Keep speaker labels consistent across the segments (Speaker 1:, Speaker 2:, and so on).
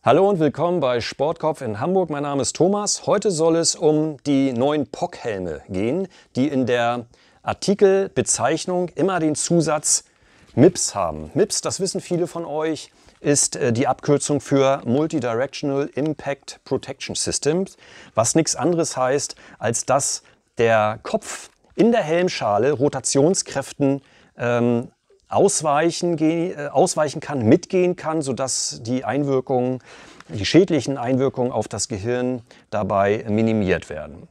Speaker 1: Hallo und willkommen bei Sportkopf in Hamburg. Mein Name ist Thomas. Heute soll es um die neuen POC-Helme gehen, die in der Artikelbezeichnung immer den Zusatz MIPS haben. MIPS, das wissen viele von euch, ist die Abkürzung für Multidirectional Impact Protection Systems, was nichts anderes heißt, als dass der Kopf in der Helmschale Rotationskräften ausweichen kann, mitgehen kann, sodass die schädlichen Einwirkungen auf das Gehirn dabei minimiert werden.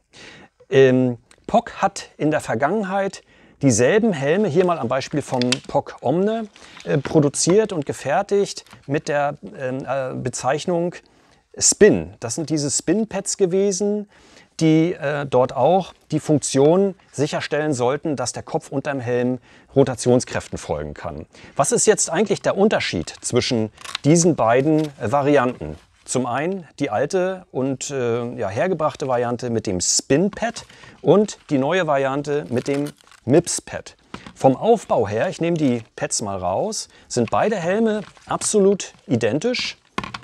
Speaker 1: POC hat in der Vergangenheit dieselben Helme, hier mal am Beispiel vom POC Omne, produziert und gefertigt mit der Bezeichnung Spin. Das sind diese Spin-Pads gewesen, die dort auch die Funktion sicherstellen sollten, dass der Kopf unterm Helm Rotationskräften folgen kann. Was ist jetzt eigentlich der Unterschied zwischen diesen beiden Varianten? Zum einen die alte und hergebrachte Variante mit dem Spin-Pad und die neue Variante mit dem MIPS-Pad. Vom Aufbau her, ich nehme die Pads mal raus, sind beide Helme absolut identisch.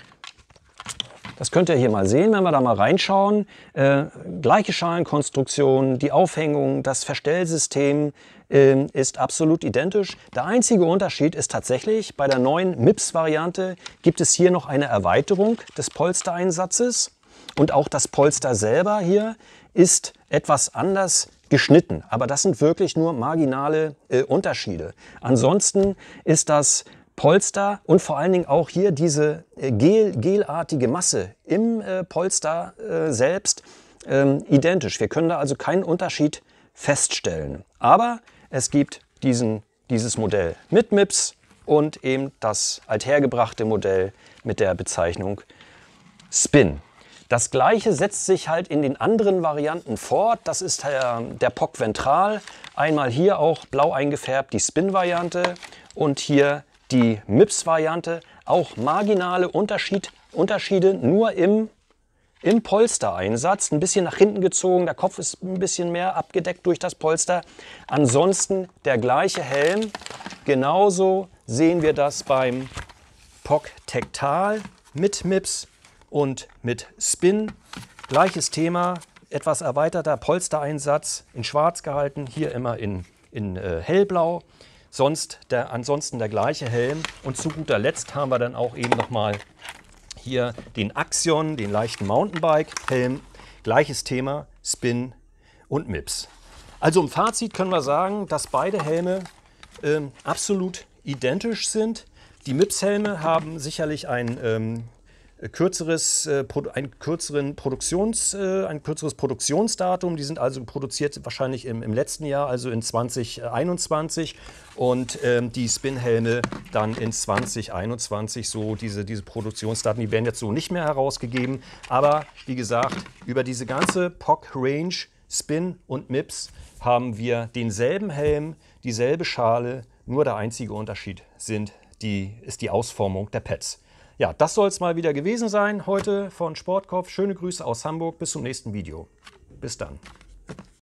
Speaker 1: Das könnt ihr hier mal sehen, wenn wir da mal reinschauen. Gleiche Schalenkonstruktion, die Aufhängung, das Verstellsystem ist absolut identisch. Der einzige Unterschied ist tatsächlich, bei der neuen MIPS-Variante gibt es hier noch eine Erweiterung des Polstereinsatzes. Und auch das Polster selber hier ist etwas anders geschnitten. Aber das sind wirklich nur marginale Unterschiede. Ansonsten ist das Polster und vor allen Dingen auch hier diese gelartige Masse im Polster selbst identisch. Wir können da also keinen Unterschied feststellen. Aber es gibt dieses Modell mit MIPS und eben das althergebrachte Modell mit der Bezeichnung Spin. Das gleiche setzt sich halt in den anderen Varianten fort. Das ist der POC Ventral. Einmal hier auch blau eingefärbt die Spin-Variante und hier die MIPS-Variante, auch marginale Unterschiede nur im Polstereinsatz. Ein bisschen nach hinten gezogen, der Kopf ist ein bisschen mehr abgedeckt durch das Polster. Ansonsten der gleiche Helm. Genauso sehen wir das beim POC Tectal mit MIPS und mit Spin. Gleiches Thema, etwas erweiterter Polstereinsatz, in schwarz gehalten, hier immer in hellblau. Ansonsten der gleiche Helm. Und zu guter Letzt haben wir dann auch eben nochmal hier den Axion, den leichten Mountainbike-Helm. Gleiches Thema, Spin und MIPS. Also im Fazit können wir sagen, dass beide Helme absolut identisch sind. Die MIPS-Helme haben sicherlich ein kürzeres Produktionsdatum. Die sind also produziert wahrscheinlich im letzten Jahr, also in 2021. Und die Spin-Helme dann in 2021. So diese Produktionsdaten, die werden jetzt so nicht mehr herausgegeben. Aber wie gesagt, über diese ganze POC-Range, Spin und MIPS, haben wir denselben Helm, dieselbe Schale. Nur der einzige Unterschied ist die Ausformung der Pads. Ja, das soll es mal wieder gewesen sein heute von Sportkopf. Schöne Grüße aus Hamburg. Bis zum nächsten Video. Bis dann.